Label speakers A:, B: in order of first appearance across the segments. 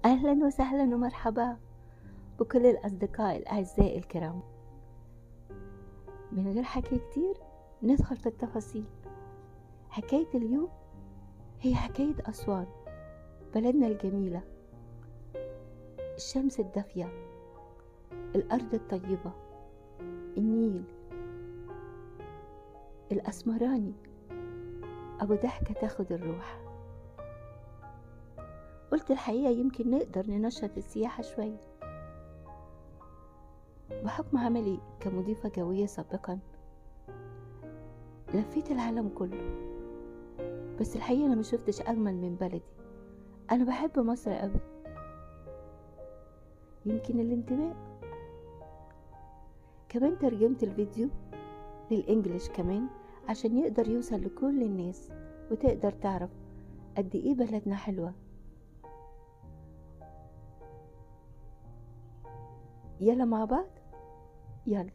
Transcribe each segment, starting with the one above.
A: أهلا وسهلا ومرحبا بكل الأصدقاء الأعزاء الكرام. من غير حكي كتير ندخل في التفاصيل. حكاية اليوم هي حكاية أسوان، بلدنا الجميلة، الشمس الدافية، الأرض الطيبة، النيل، الأسمراني، أبو ضحكة تاخد الروح. قلت الحقيقة يمكن نقدر ننشط السياحة شوية. بحكم عملي كمضيفة جوية سابقا لفيت العالم كله، بس الحقيقة أنا مشوفتش أجمل من بلدي. أنا بحب مصر قوي، يمكن الانتماء. كمان ترجمت الفيديو للإنجليش كمان عشان يقدر يوصل لكل الناس وتقدر تعرف قد إيه بلدنا حلوة. يلا مع بعض، يلا.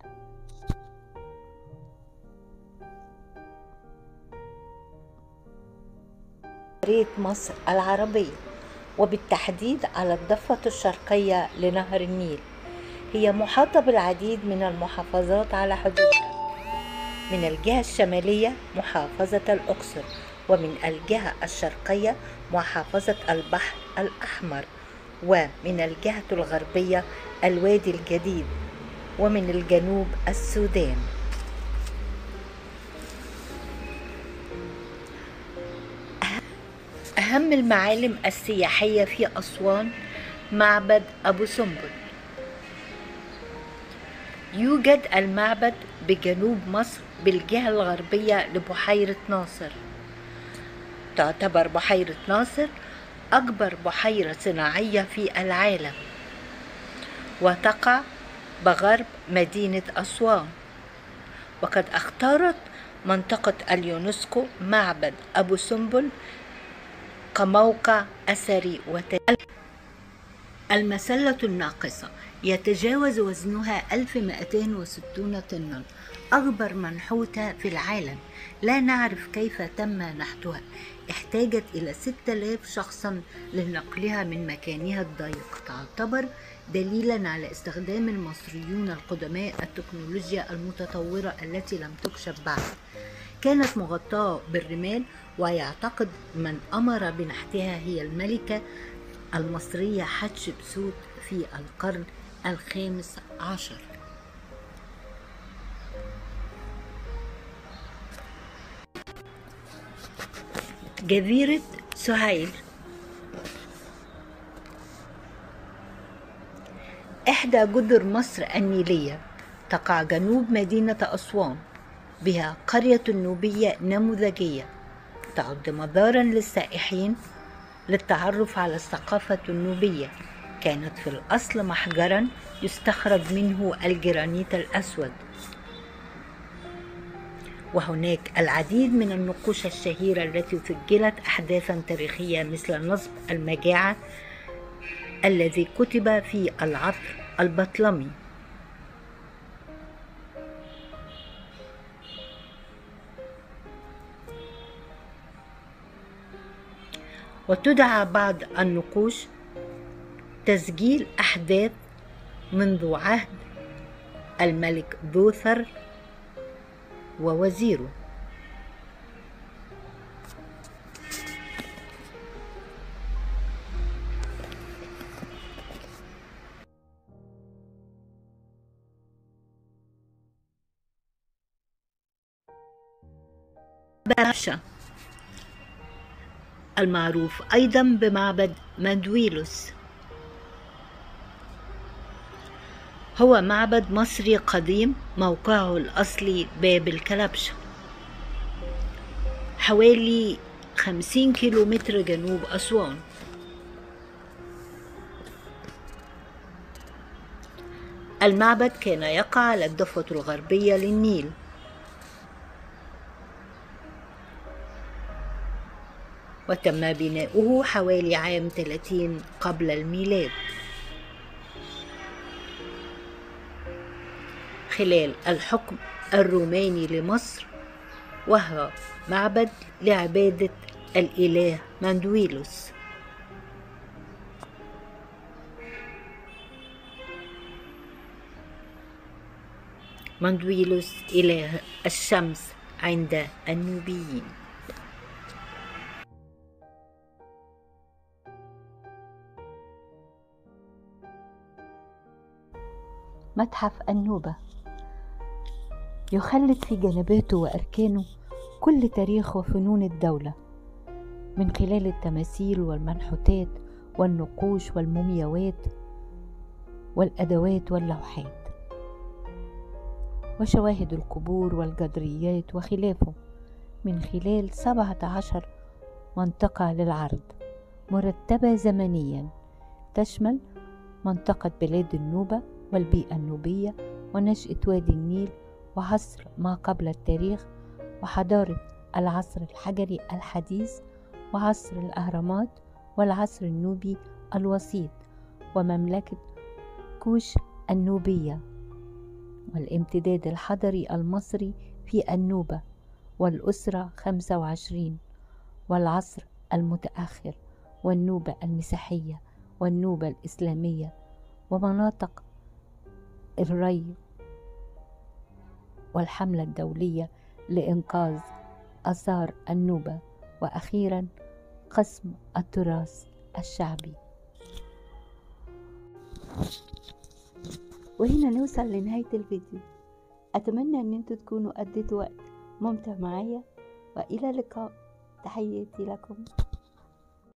B: جمهورية مصر العربية، وبالتحديد على الضفة الشرقية لنهر النيل، هي محاطة بالعديد من المحافظات على حدودها. من الجهة الشمالية محافظة الأقصر، ومن الجهة الشرقية محافظة البحر الأحمر، ومن الجهة الغربية الوادي الجديد، ومن الجنوب السودان. أهم المعالم السياحية في أسوان معبد أبو سمبل. يوجد المعبد بجنوب مصر بالجهة الغربية لبحيرة ناصر. تعتبر بحيرة ناصر أكبر بحيرة صناعية في العالم، وتقع بغرب مدينة أسوان. وقد اختارت منطقة اليونسكو معبد أبو سمبل كموقع أثري المسلة الناقصة يتجاوز وزنها 1260 طنا، أكبر منحوتة في العالم. لا نعرف كيف تم نحتها، احتاجت إلى 6000 شخصا لنقلها من مكانها الضيق. تعتبر دليلا على استخدام المصريون القدماء التكنولوجيا المتطورة التي لم تكشف بعد. كانت مغطاة بالرمال، ويعتقد من أمر بنحتها هي الملكة المصرية حتشبسوت في القرن ال15. جزيرة سهيل إحدى جزر مصر النيلية، تقع جنوب مدينة أسوان. بها قرية نوبية نموذجية تعد مزارا للسائحين للتعرف على الثقافة النوبية. كانت في الأصل محجرا يستخرج منه الجرانيت الأسود، وهناك العديد من النقوش الشهيرة التي سجلت أحداثا تاريخية، مثل نصب المجاعة الذي كتب في العطر البطلمي. وتدعى بعض النقوش تسجيل أحداث منذ عهد الملك بوثر ووزيره. بابشا، المعروف أيضا بمعبد مندويلوس، هو معبد مصري قديم موقعه الأصلي باب الكلبشة، حوالي 50 كيلومتر جنوب أسوان. المعبد كان يقع على الضفة الغربية للنيل، وتم بناؤه حوالي عام 30 قبل الميلاد، خلال الحكم الروماني لمصر، وهو معبد لعبادة الإله مندويلوس. مندويلوس إله الشمس عند النوبيين.
A: متحف النوبة يخلد في جنباته وأركانه كل تاريخ وفنون الدولة من خلال التماثيل والمنحوتات والنقوش والمومياوات والأدوات واللوحات وشواهد القبور والجدريات وخلافه، من خلال 17 منطقة للعرض مرتبة زمنيا تشمل منطقة بلاد النوبة والبيئة النوبية ونشأة وادي النيل وعصر ما قبل التاريخ وحضارة العصر الحجري الحديث وعصر الأهرامات والعصر النوبي الوسيط ومملكة كوش النوبية والامتداد الحضري المصري في النوبة والأسرة 25 والعصر المتأخر والنوبة المسيحية والنوبة الإسلامية ومناطق الري والحملة الدولية لإنقاذ آثار النوبة، وأخيرا قسم التراث الشعبي. وهنا نوصل لنهاية الفيديو. أتمنى أن انتوا تكونوا قضيتوا وقت ممتع معايا، وإلى اللقاء. تحياتي لكم.